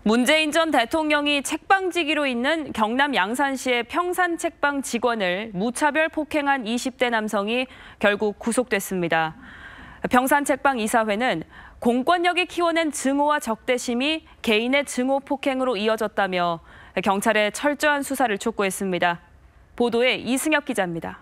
문재인 전 대통령이 책방지기로 있는 경남 양산시의 평산책방 직원을 무차별 폭행한 20대 남성이 결국 구속됐습니다. 평산책방 이사회는 공권력이 키워낸 증오와 적대심이 개인의 증오 폭행으로 이어졌다며 경찰에 철저한 수사를 촉구했습니다. 보도에 이승엽 기자입니다.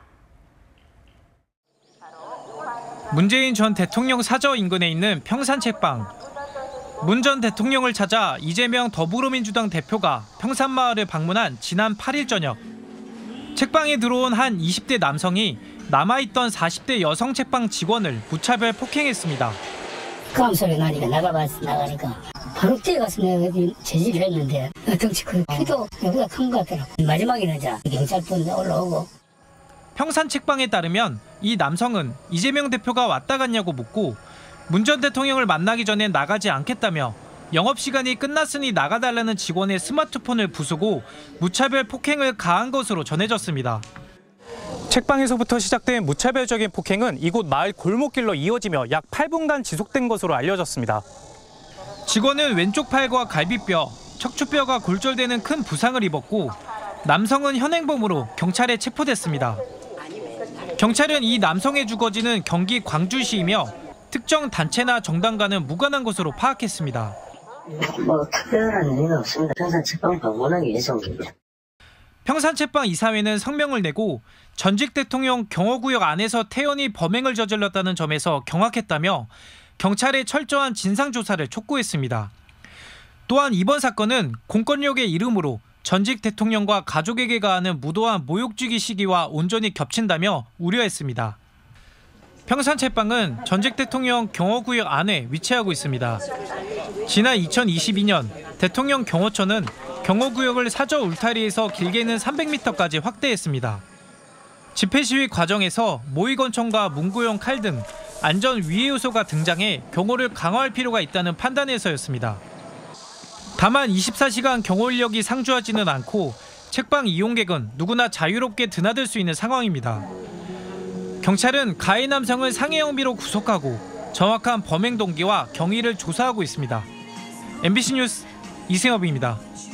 문재인 전 대통령 사저 인근에 있는 평산책방. 문 전 대통령을 찾아 이재명 더불어민주당 대표가 평산마을을 방문한 지난 8일 저녁. 책방에 들어온 한 20대 남성이 남아있던 40대 여성 책방 직원을 무차별 폭행했습니다. 그 소리 나니까 나가니까 바로 뛰어가서 내가 제지를 했는데 덩치 큰 피도 여기가 큰 것 같더라고. 마지막에는 이제 경찰분 올라오고. 평산책방에 따르면 이 남성은 이재명 대표가 왔다 갔냐고 묻고 문 전 대통령을 만나기 전에 나가지 않겠다며 영업시간이 끝났으니 나가달라는 직원의 스마트폰을 부수고 무차별 폭행을 가한 것으로 전해졌습니다. 책방에서부터 시작된 무차별적인 폭행은 이곳 마을 골목길로 이어지며 약 8분간 지속된 것으로 알려졌습니다. 직원은 왼쪽 팔과 갈비뼈, 척추뼈가 골절되는 큰 부상을 입었고 남성은 현행범으로 경찰에 체포됐습니다. 경찰은 이 남성의 주거지는 경기 광주시이며 특정 단체나 정당과는 무관한 것으로 파악했습니다. 특별한 일은 없습니다. 평산책방 방문하기 위해서 온 겁니다. 평산책방 이사회는 성명을 내고 전직 대통령 경호구역 안에서 태연히 범행을 저질렀다는 점에서 경악했다며 경찰의 철저한 진상조사를 촉구했습니다. 또한 이번 사건은 공권력의 이름으로 전직 대통령과 가족에게 가하는 무도한 모욕주기 시기와 온전히 겹친다며 우려했습니다. 평산책방은 전직 대통령 경호구역 안에 위치하고 있습니다. 지난 2022년 대통령 경호처는 경호구역을 사저 울타리에서 길게는 300m까지 확대했습니다. 집회 시위 과정에서 모의권총과 문구용 칼 등 안전 위해 요소가 등장해 경호를 강화할 필요가 있다는 판단에서였습니다. 다만 24시간 경호 인력이 상주하지는 않고 책방 이용객은 누구나 자유롭게 드나들 수 있는 상황입니다. 경찰은 가해 남성을 상해 혐의로 구속하고 정확한 범행 동기와 경위를 조사하고 있습니다. MBC 뉴스 이승엽입니다.